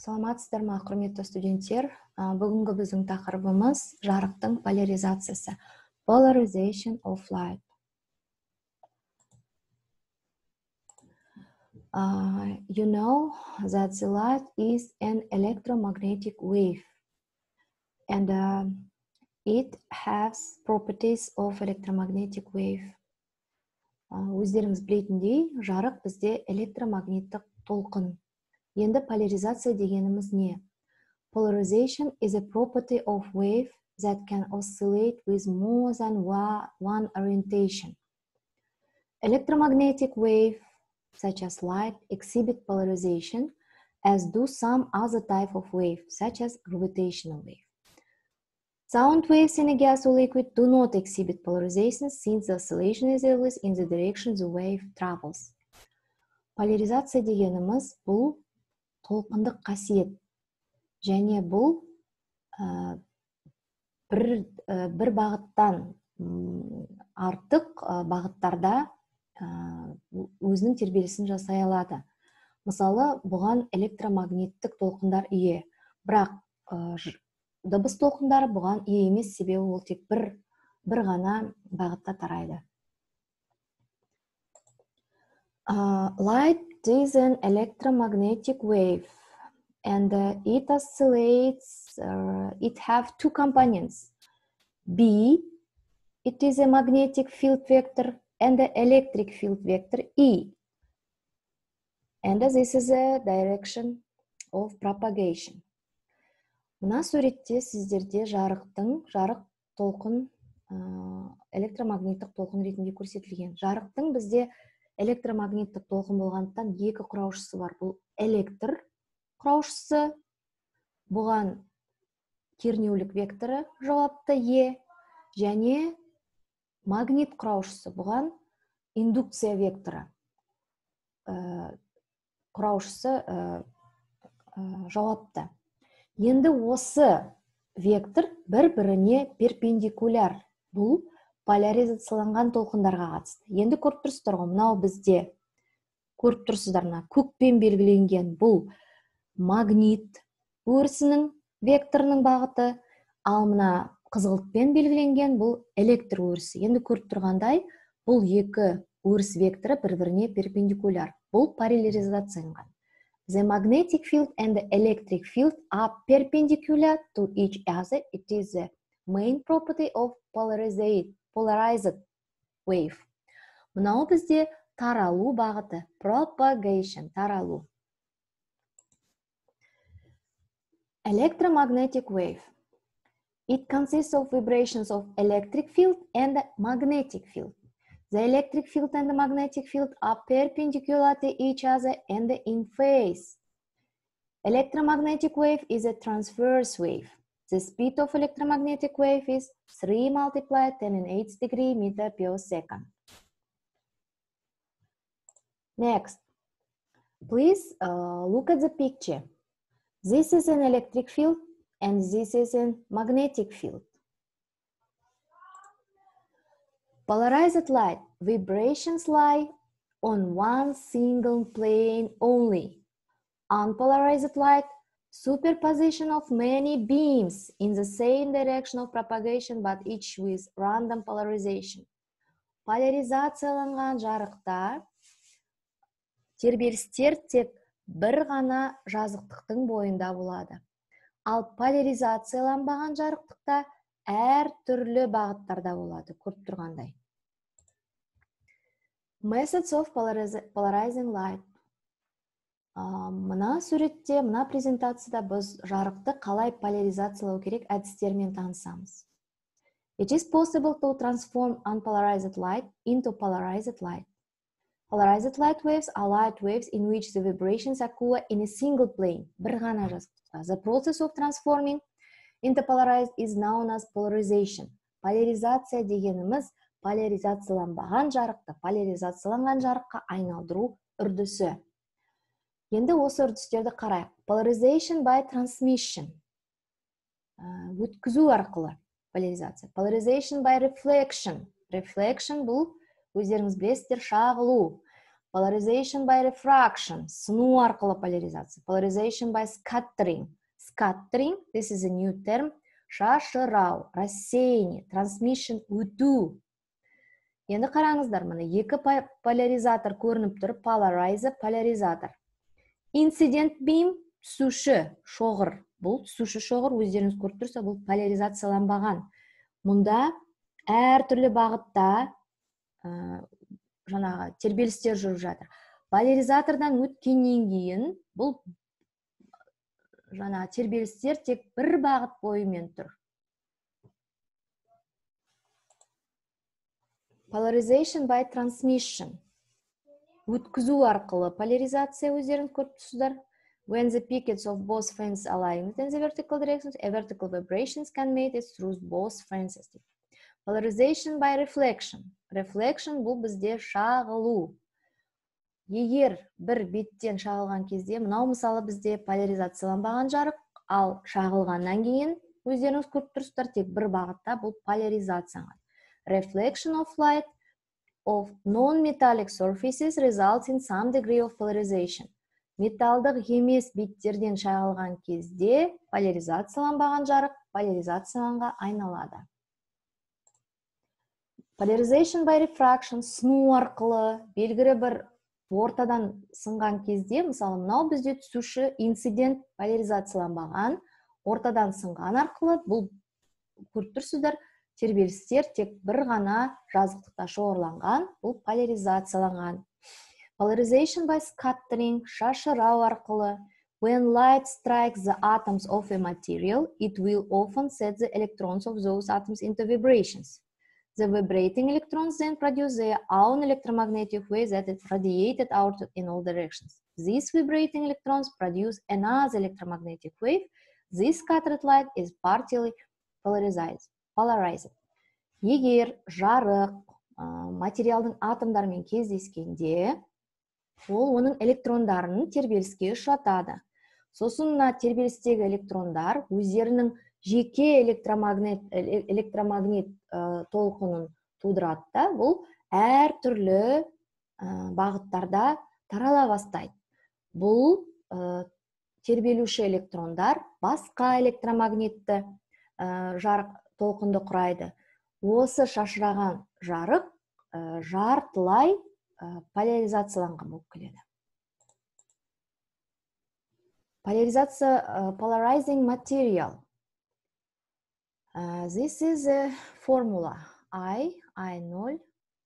Саламатсыздар ма, құрметті студенттер? Бүгінгі біздің тақырыбымыз жарықтың поляризациясы. Polarization of light. You know that the light is an electromagnetic wave, and it has properties of electromagnetic wave. Өздеріңіз білетіндей, жарық бізде электромагниттік толқын. Енді поляризация дегеніміз не? Polarization is a property of wave that can oscillate with more than one orientation. Electromagnetic wave, such as light, exhibit polarization, as do some other type of wave, such as gravitational wave. Sound waves in a gas or liquid do not exhibit polarization, since the oscillation is always in the direction the wave travels. Поляризация дегеніміз бұл толқындық қасиет, және бұл бір бағыттан артық бағыттарда өзінің тербелісін жасай алады. Мысалы, бұған электромагниттік толқындар ие, бірақ дыбыс толқындары бұған ие емес, себебі ол тек бір ғана бағытта тарайды. Light is an electromagnetic wave, and it oscillates. It have two components. B, it is a magnetic field vector, and the electric field vector E. And this is a direction of propagation. Мына суретте сіздерде жарық толқын электромагниттік толқын ретінде көрсетілген. Жарықтың бізде электромагниттік толқын болғандықтан екі құраушысы бар. Бұл электр құраушысы, бұған кернеулік векторы жауапты Е, және магнит құраушысы, бұған индукция векторы құраушысы жауапты. Енді осы вектор бір-біріне перпендикуляр. Бұл поляризацияланған толқындарға қатысты. Енді көріп тұрсыздар ғой, мынау бізде көріп тұрсыздар, көкпен белгіленген бұл магнит өрісінің векторының бағыты, ал мына қызғылтпен белгіленген бұл электр өрісі. Енді көріп тұрғандай, бұл екі өріс векторы бір-біріне перпендикуляр. Бұл поляризацияланған. The magnetic field and the electric field are perpendicular to each other. It is the main property of polarized wave. Мынау бізде таралу бағыты, propagation, таралу. Electromagnetic wave. It consists of vibrations of electric field and magnetic field. The electric field and the magnetic field are perpendicular to each other and in phase. Electromagnetic wave is a transverse wave. The speed of electromagnetic wave is 3 multiplied 10 in 8 degree meter per second. Next, please look at the picture. This is an electric field and this is a magnetic field. Polarized light, vibrations lie on one single plane only. Unpolarized light, superposition of many beams in the same direction of propagation but each with random polarization. Поляризацияланған жарықта тербелістер тек бір ғана жазықтықтың бойында болады. Ал поляризацияланбаған жарықтықта әр түрлі бағыттарда болады, көріп тұрғандай. Methods of polarizing light. Мына суретте, мына презентацияда біз жарықты қалай поляризациялау керек әдістермен танысамыз. It is possible to transform unpolarized light into polarized light. Polarized light waves are light waves in which the vibrations occur in a single plane, бір ғана жазықтықта. The process of transforming into polarized is known as polarization. Поляризация дегеніміз поляризацияланбаған жарықты поляризацияланған жарыққа айналдыру үрдісі. Енді осы үрдістерді қарайық. Polarization by transmission. Өткізу арқылы поляризация. Polarization by reflection. Reflection бұл өздеріңіз білесіздер, шағылу. Polarization by refraction, сыну арқылы поляризация. Polarization by scattering. Scattering, this is a new term. Шашырау, рассеяние, transmission, өту. Енді қараңыздар, мына екі поляризатор көрініп тұр, polarizer, поляризатор. Incident beam, түсуші шоғыр. Бұл түсуші шоғыр, өздеріңіз көріп тұрса, бұл поляризацияланбаған. Мұнда әртүрлі бағытта жаңағы тербелістер жүріп жатыр. Поляризатордан өткеннен кейін бұл жаңағы тербелістер тек бір бағыт бойымен тұр. Polarization by transmission. Өткізу арқылы поляризация, өздеріңіз көріп тұрсыздар. When the pickets of both fans align in the vertical directions, a vertical vibrations can make it through both fans. Polarization by reflection. Reflection бұл бізде шағылу. Егер бір беттен шағылған кезде, мынау мысалы бізде поляризацияланбаған жарық, ал шағылғаннан кейін өздеріңіз көріп тұрсыздар, тек бір бағытта бұл поляризация. Reflection of light of non-metallic surfaces results in some degree of polarization. Металдық емес беттерден шағылған кезде поляризацияланбаған жарық поляризацияланға айналады. Polarization by refraction, сыну арқылы белгілі бір ортадан сынған кезде, мысалы, мынау бізде түсуші инцидент поляризацияланбаған, ортадан сынған арқылы, бұл көріп тұрсыздар, тербелістер тек бір ғана жазықтықта шоғырланған, бұл поляризацияланған. Polarization by scattering, шашырау арқылы. When light strikes the atoms of a material, it will often set the electrons of those atoms into vibrations. The vibrating electrons then produce their own electromagnetic wave that is radiated out in all directions. These vibrating electrons produce another electromagnetic wave. This scattered light is partially polarized. Егер жарық материалдың атомдарымен кездескенде, ол оның электрондарын тербеліске ұшыратады. Сосын мына тербелістегі электрондар өздерінің жеке электромагнит толқынын тудырады да, бұл әртүрлі бағыттарда тарала бастайды. Бұл тербелуші электрондар басқа электромагнитті жарық толқынды құрайды. Осы шашыраған жарық жартылай поляризацияланған болып келеді. Поляризация, polarizing material. This is a formula I0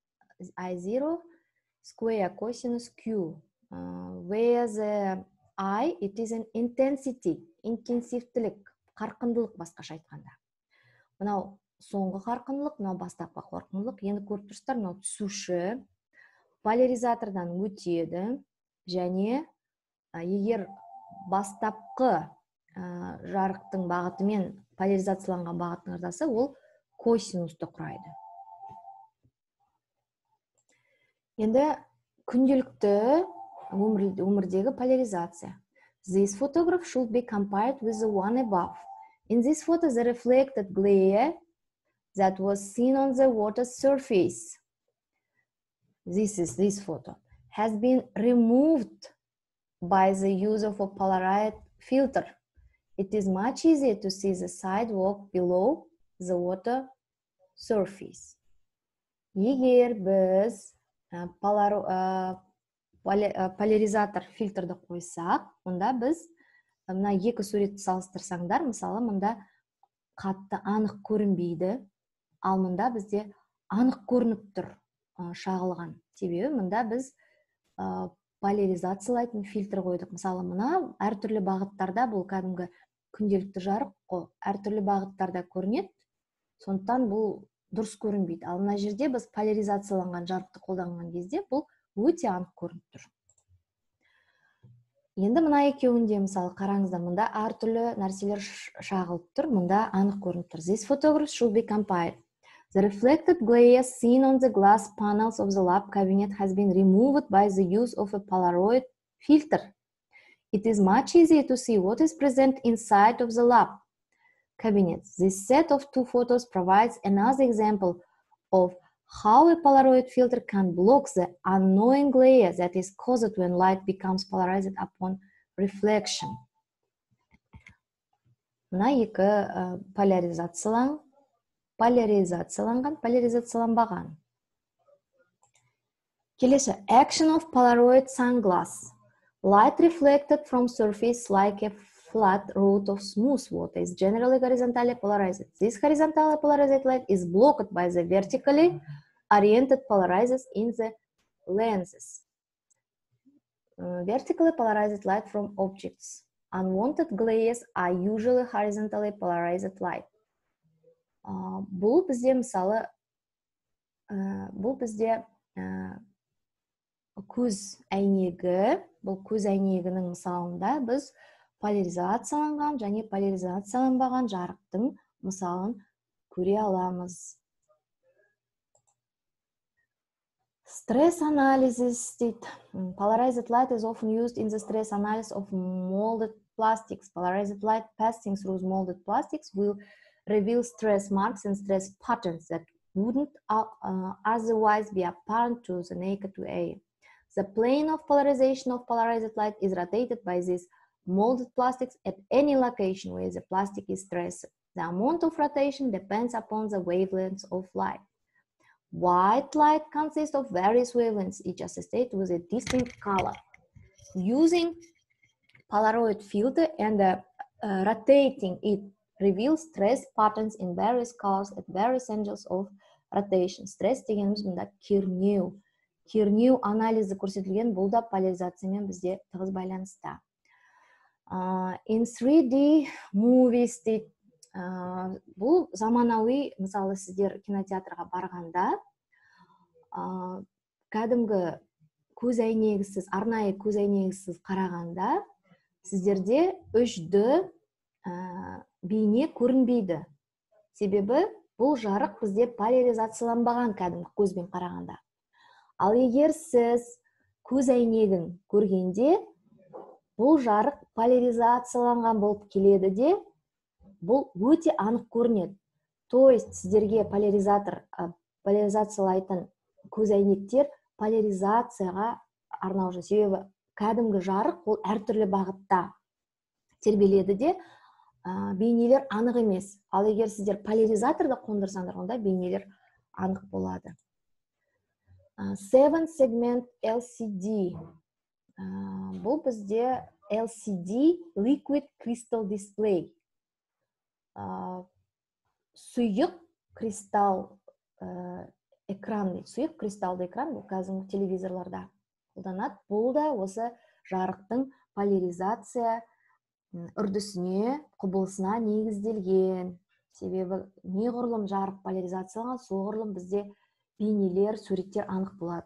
square cosinus Q, where the I, it is an intensity, интенсивтілік, қарқындылық басқаша айтқанда. Мынау соңғы қарқындылық, мынау бастапқы қарқындылық. Енді көріп тұрсыздар, мынау түсуші поляризатордан өтеді, және егер бастапқы жарықтың бағытымен поляризацияланған бағыттың ортасы, ол косинусты құрайды. Енді күнделікті өмірдегі поляризация. This photograph should be compared with the one above. In this photo, the reflected glare that was seen on the water surface, this photo, has been removed by the use of a Polaroid filter. It is much easier to see the sidewalk below the water surface. Егер біз поляризатор фильтрді қойсақ, онда біз мына екі суретті салыстырсаңдар, мысалы, мұнда қатты анық көрінбейді, ал мұнда бізде анық көрініп тұр шағылған. Себебі мұнда біз поляризациялайтын фильтр қойдық. Мысалы, мұна әртүрлі бағыттарда, бұл кәдімгі күнделікті жарық қой, әртүрлі бағыттарда көрінеді, сондықтан бұл дұрыс көрінбейді. Ал мына жерде біз поляризацияланған жарықты қолданған кезде бұл өте анық көрініп тұр. Енді мына екеуінде, мысалы, қараңыздар, мұнда әртүрлі нәрселер шағылып тұр, мұнда анық көрініп тұр. This photograph should be compared. The reflected glare seen on the glass panels of the lab cabinet has been removed by the use of a Polaroid filter. It is much easier to see what is present inside of the lab cabinet. This set of two photos provides another example of How a Polaroid filter can block the annoying glare that is caused when light becomes polarized upon reflection. Мына екі поляризацияланбаған. Келесі, action of Polaroid sunglass. Light reflected from surface like a flat root of smooth water is generally horizontally polarized. This horizontally polarized light is blocked by the vertically oriented polarizers in the lenses. Vertically polarized light from objects. Unwanted glares are usually horizontally polarized light. Бұл бізде мысалы, көз әйнегі, бұл көз әйнегінің мысалында біз поляризацияланған және поляризацияланбаған жарықтың мысалын көре аламыз. Stress analysis. Polarized light is often used in the stress analysis of molded plastics. Polarized light passing through molded plastics will reveal stress marks and stress patterns that wouldn't otherwise be apparent to the naked eye. The plane of polarization of polarized light is rotated by these molded plastics at any location where the plastic is stressed. The amount of rotation depends upon the wavelengths of light. White light consists of various wavelengths, each associated with a distinct color. Using Polaroid filter and rotating it reveals stress patterns in various colors at various angles of rotation. Stress дегеніміз мұнда кернеу анализі көрсетілген, бұл да поляризациямен бізде тығыз байланысты. In 3D movies дейді. Бұл заманауи, мысалы сіздер кинотеатрға барғанда кәдімгі көз әйнегісіз, арнайы көз әйнегісіз қарағанда сіздерде 3D бейне көрінбейді. Себебі бұл жарық бізде поляризацияланбаған кәдімгі көзбен қарағанда. Ал егер сіз көз әйнегін көргенде бұл жарық поляризацияланған болып келеді де, бұл өте анық көрінеді. То есть сіздерге поляризациялайтын көз әйнектер поляризацияға арналған. Себебі кәдімгі жарық ол әртүрлі бағытта тербеледі де, бейнелер анық емес. Ал егер сіздер поляризаторды қондырсаңдар, онда бейнелер анық болады. 7 segment LCD. Бұл бізде LCD liquid crystal display. Сұйық кристалл экран, сұйық кристалды экран, бұл кәдімгі телевизорларда қолданады. Бұл да осы жарықтың поляризация үрдісіне, құбылысына негізделген. Себебі неғұрлым жарық поляризацияланған, соғұрлым бізде бейнелер, суреттер анық болады.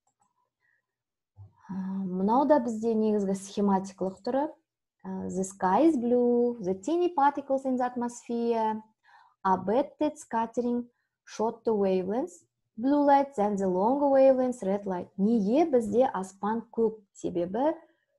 Мынау да бізде негізгі схематикалық түрі. The sky is blue, the teeny particles in the atmosphere are batted scattering shorter wavelengths, blue light, and the longer wavelengths, red light. Неге бізде аспан көк? Себебі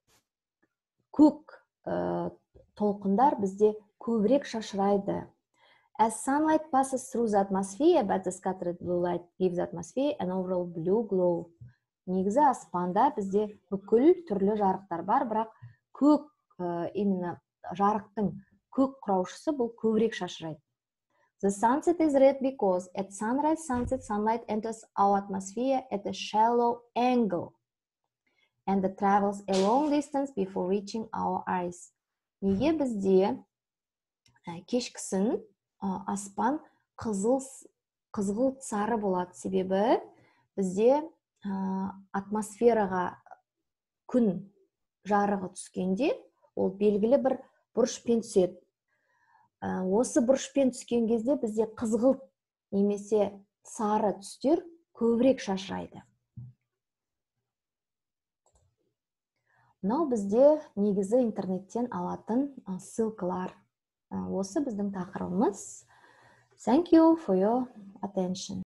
көк толқындар бізде көбірек шашырайды. As sunlight passes through the atmosphere, but the scattered blue light gives the atmosphere an overall blue glow. Негізі аспанда бізде бүкіл түрлі жарықтар бар, бірақ көк именно жарықтың көк құраушысы бұл көбірек шашырайды. The sunset is red because at sunrise, sunset, sunlight enters our atmosphere at a shallow angle and it travels a long distance before reaching our eyes. Неге бізде кешкісін аспан қызғылт сары болады? Себебі бізде атмосфераға күн жарығы түскенде ол белгілі бір бұрышпен түседі. Осы бұрышпен түскен кезде бізде қызғылт немесе сары түстер көбірек шашырайды. Мынау бізде негізі интернеттен алатын ссылкалар. Осы біздің тақырыбымыз. Thank you for your attention.